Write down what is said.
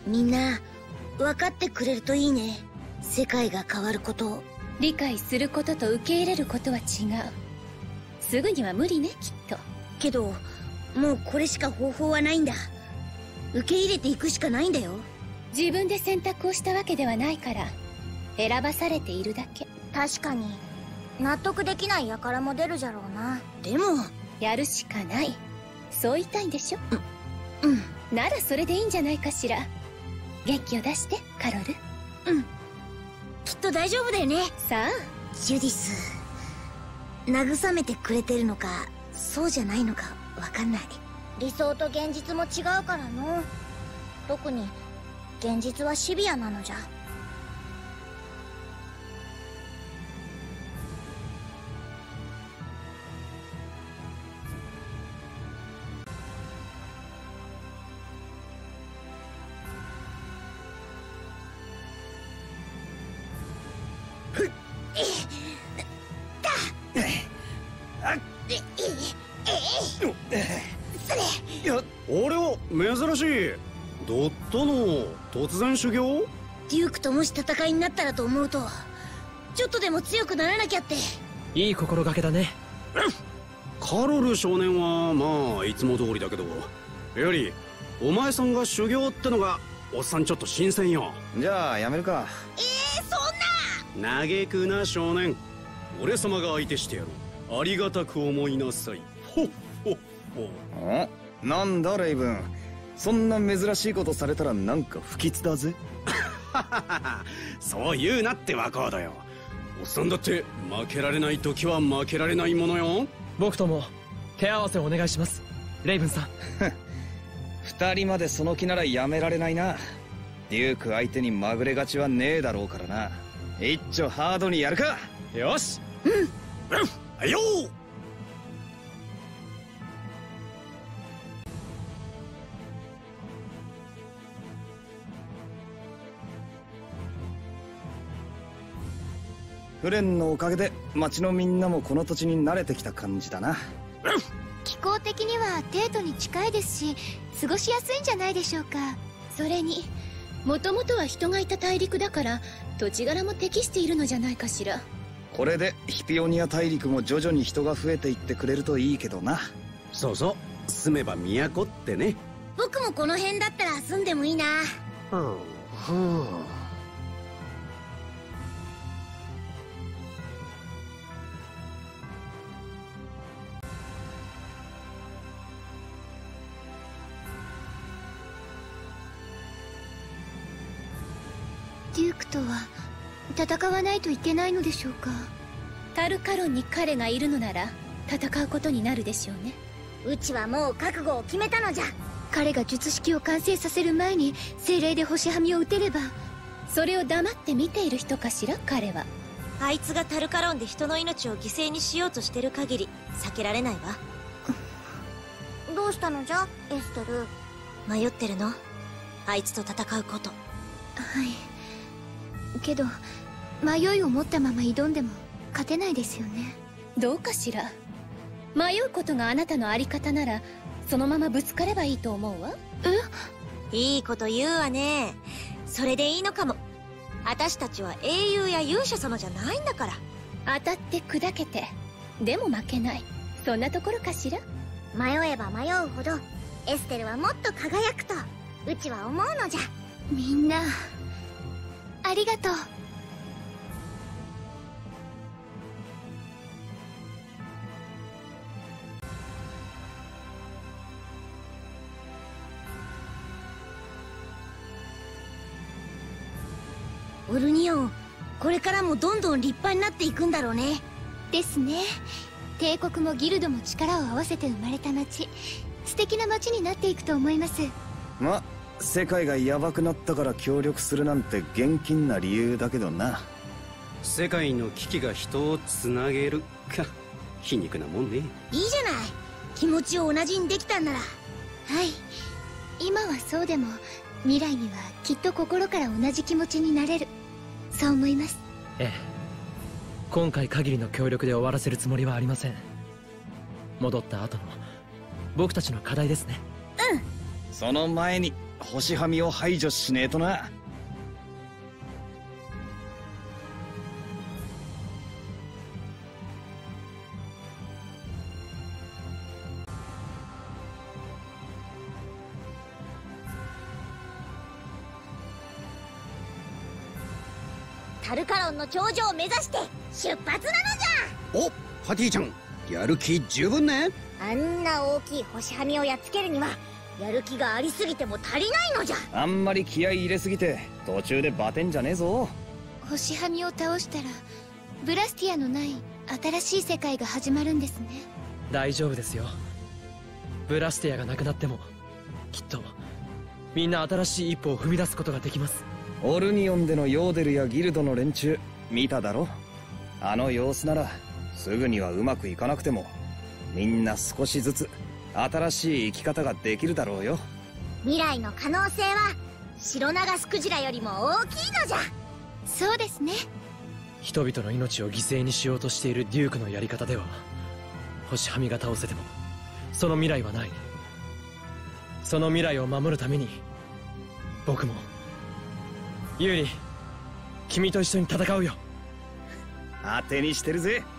みんな分かってくれるといいね。世界が変わることを。 理解することと受け入れることは違う。すぐには無理ね、きっと。 けどもうこれしか方法はないんだ。受け入れていくしかないんだよ。 自分で選択をしたわけではないから選ばされているだけ。 確かに納得できない輩も出るじゃろうな。 でもやるしかない、そう言いたいんでしょ。 うん。 ならそれでいいんじゃないかしら。元気を出してカロル。 うん、きっと大丈夫だよね。 さあ。 ジュディス慰めてくれてるのかそうじゃないのか分かんない。 理想と現実も違うからの。特に現実はシビアなのじゃ。 いや、俺は珍しい。ドットの突然修行？ デュークともし戦いになったらと思うとちょっとでも強くならなきゃって。 いい心がけだね。 カロル少年はまあいつも通りだけど、よりお前さんが修行ってのがおっさんちょっと新鮮よ。 じゃあやめるか。 そんな嘆くな少年、俺様が相手してやる。ありがたく思いなさい。ほっほっほ。 なんだレイブン、そんな珍しいことされたらなんか不吉だぜ。 そう言うなってワコードよ。おっさんだって負けられない時は負けられないものよ。 僕とも手合わせお願いします、レイブンさん。 二人までその気ならやめられないな。デューク相手にまぐれ勝ちはねえだろうからな。一丁ハードにやるか。よし。 はいよー。 フレンのおかげで町のみんなもこの土地に慣れてきた感じだな。 気候的には帝都に近いですし過ごしやすいんじゃないでしょうか。 それにもともとは人がいた大陸だから土地柄も適しているのじゃないかしら。 これでヒピオニア大陸も徐々に人が増えていってくれるといいけどな。 そうそう、住めば都ってね。 僕もこの辺だったら住んでもいいな。 デュークとは戦わないといけないのでしょうか。 タルカロンに彼がいるのなら戦うことになるでしょうね。 うちはもう覚悟を決めたのじゃ。彼が術式を完成させる前に精霊で星はみを打てれば。 それを黙って見ている人かしら彼は。 あいつがタルカロンで人の命を犠牲にしようとしてる限り避けられないわ。 どうしたのじゃエステル。 迷ってるの？あいつと戦うこと。 はい、けど迷いを持ったまま挑んでも勝てないですよね。 どうかしら。迷うことがあなたのあり方ならそのままぶつかればいいと思うわ。 いいこと言うわね。それでいいのかも。私たちは英雄や勇者様じゃないんだから。 当たって砕けてでも負けない、そんなところかしら。 迷えば迷うほどエステルはもっと輝くとうちは思うのじゃ。みんなありがとう。 オルニオン、これからもどんどん立派になっていくんだろうね。 ですね。帝国もギルドも力を合わせて生まれた町、素敵な町になっていくと思います。 ま、世界がヤバくなったから協力するなんて現金な理由だけどな。 世界の危機が人をつなげるか、皮肉なもんね。 いいじゃない、気持ちを同じにできたんなら。 はい、今はそうでも未来にはきっと心から同じ気持ちになれる、そう思います。 ええ、今回限りの協力で終わらせるつもりはありません。戻った後の僕たちの課題ですね。 その前に星はみを排除しねえとな。 タルカロンの頂上を目指して出発なのじゃ。 お、パティちゃん、やる気十分ね。 あんな大きい星はみをやっつけるにはやる気がありすぎても足りないのじゃ。 あんまり気合い入れすぎて途中でバテんじゃねえぞ。 星はみを倒したらブラスティアのない新しい世界が始まるんですね。 大丈夫ですよ。ブラスティアがなくなってもきっとみんな新しい一歩を踏み出すことができます。 オルニオンでのヨーデルやギルドの連中見ただろ。あの様子ならすぐにはうまくいかなくてもみんな少しずつ新しい生き方ができるだろうよ。 未来の可能性はシロナガスクジラよりも大きいのじゃ。 そうですね。 人々の命を犠牲にしようとしているデュークのやり方では星はみが倒せてもその未来はない。その未来を守るために僕もユーリ、君と一緒に戦うよ。 当てにしてるぜ。